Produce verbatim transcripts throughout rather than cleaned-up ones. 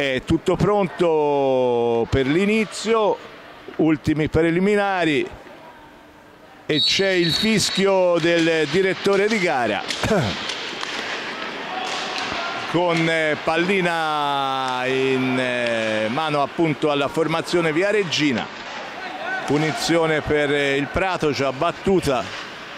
È tutto pronto per l'inizio, ultimi preliminari, e c'è il fischio del direttore di gara con pallina in mano appunto alla formazione Viareggina. Punizione per il Prato, già battuta.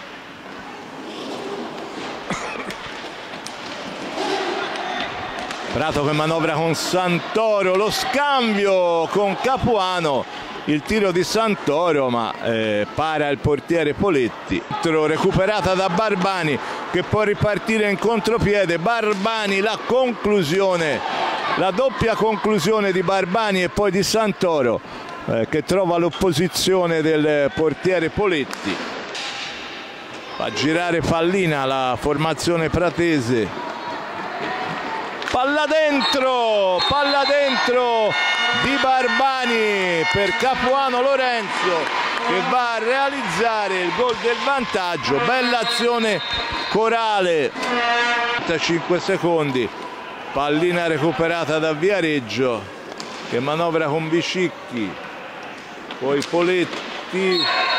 Prato che manovra con Santoro, lo scambio con Capuano, il tiro di Santoro, ma eh, para il portiere Poletti. Recuperata da Barbani che può ripartire in contropiede. Barbani, la conclusione, la doppia conclusione di Barbani e poi di Santoro eh, che trova l'opposizione del portiere Poletti. Fa girare pallina la formazione pratese. Palla dentro, palla dentro di Barbani per Capuano Lorenzo che va a realizzare il gol del vantaggio. Bella azione corale. trentacinque secondi, pallina recuperata da Viareggio che manovra con Bicicchi, poi Poletti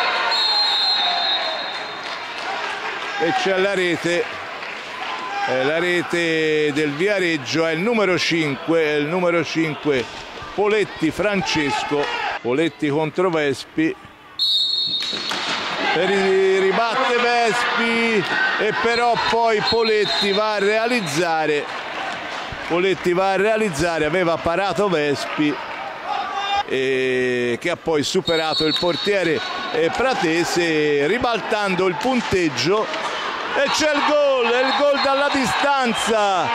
e c'è la rete. La rete del Viareggio è il numero cinque, è il numero cinque Poletti Francesco. Poletti contro Vespi, ribatte Vespi e però poi Poletti va a realizzare, Poletti va a realizzare, aveva parato Vespi e che ha poi superato il portiere pratese ribaltando il punteggio. E c'è il gol, è il gol dalla distanza,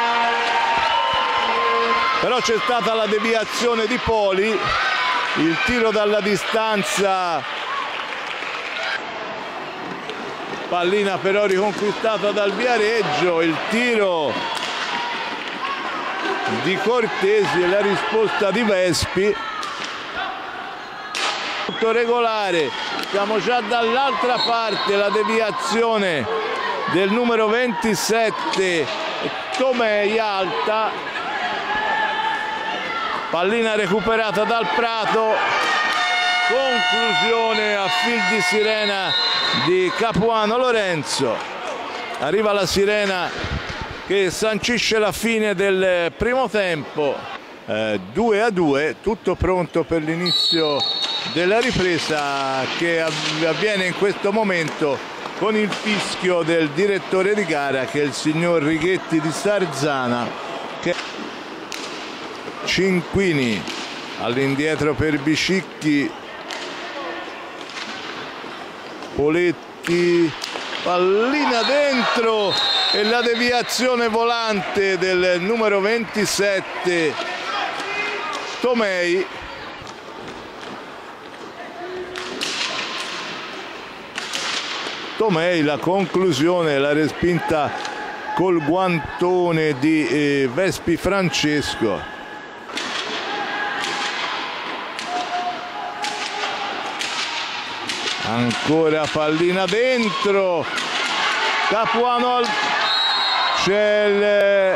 però c'è stata la deviazione di Poli, il tiro dalla distanza, pallina però riconquistata dal Viareggio, il tiro di Cortesi e la risposta di Vespi. Tutto regolare, siamo già dall'altra parte, la deviazione del numero ventisette Tomei alta, pallina recuperata dal Prato, conclusione a fil di sirena di Capuano Lorenzo. Arriva la sirena che sancisce la fine del primo tempo, eh, due a due, tutto pronto per l'inizio della ripresa che avviene in questo momento con il fischio del direttore di gara che è il signor Righetti di Sarzana. Che... Cinquini all'indietro per Bicicchi, Poletti, pallina dentro e la deviazione volante del numero ventisette Tomei. Tomei, la conclusione, la respinta col guantone di eh, Vespi Francesco. Ancora pallina dentro, Capuano al... c'è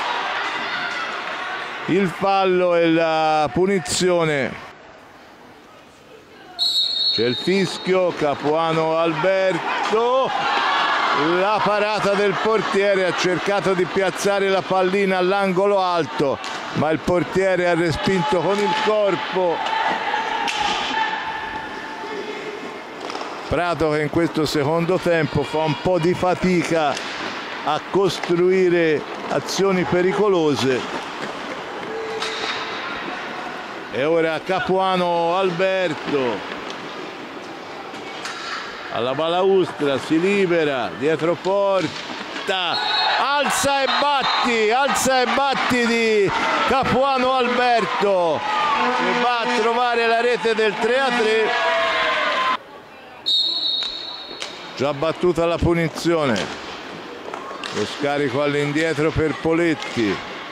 il... il fallo e la punizione. C'è il fischio, Capuano Alberto, la parata del portiere, ha cercato di piazzare la pallina all'angolo alto, ma il portiere ha respinto con il corpo. Prato che in questo secondo tempo fa un po' di fatica a costruire azioni pericolose. E ora Capuano Alberto. Alla balaustra, si libera, dietro porta, alza e batti, alza e batti di Capuano Alberto, che va a trovare la rete del tre a tre. Già battuta la punizione, lo scarico all'indietro per Poletti,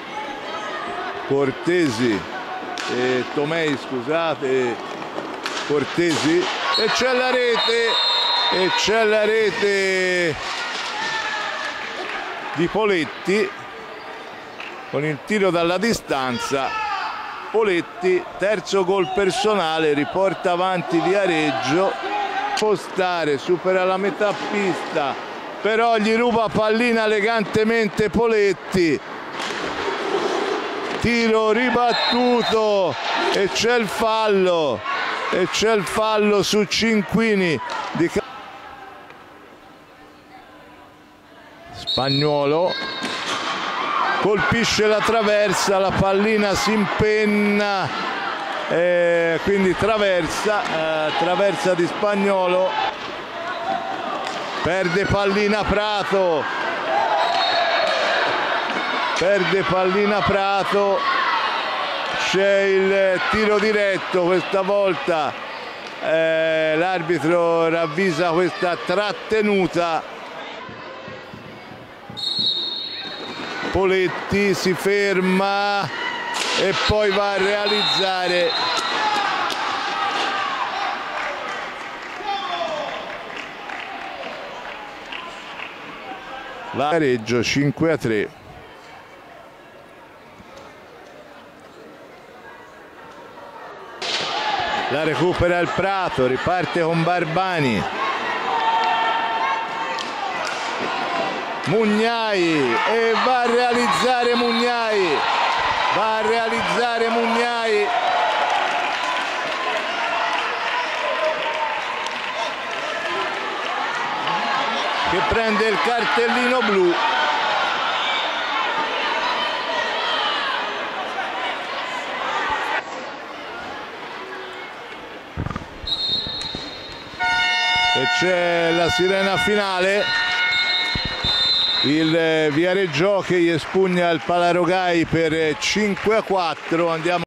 Cortesi, e Tomei, scusate, Cortesi, e c'è la rete. E c'è la rete di Poletti con il tiro dalla distanza Poletti, terzo gol personale, riporta avanti Viareggio, spostare, supera la metà pista, però gli ruba pallina elegantemente Poletti, tiro ribattuto e c'è il fallo, e c'è il fallo su Cinquini di Spagnuolo, colpisce la traversa, la pallina si impenna, eh, quindi traversa, eh, traversa di Spagnuolo, perde pallina Prato, perde pallina Prato, c'è il tiro diretto, questa volta eh, l'arbitro ravvisa questa trattenuta. Poletti si ferma e poi va a realizzare pareggio cinque a tre. La recupera il Prato, riparte con Barbani, Mugnai, e va a realizzare Mugnai, va a realizzare Mugnai, che prende il cartellino blu. E c'è la sirena finale, il Viareggio che espugna il Palarogai per cinque a quattro. Andiamo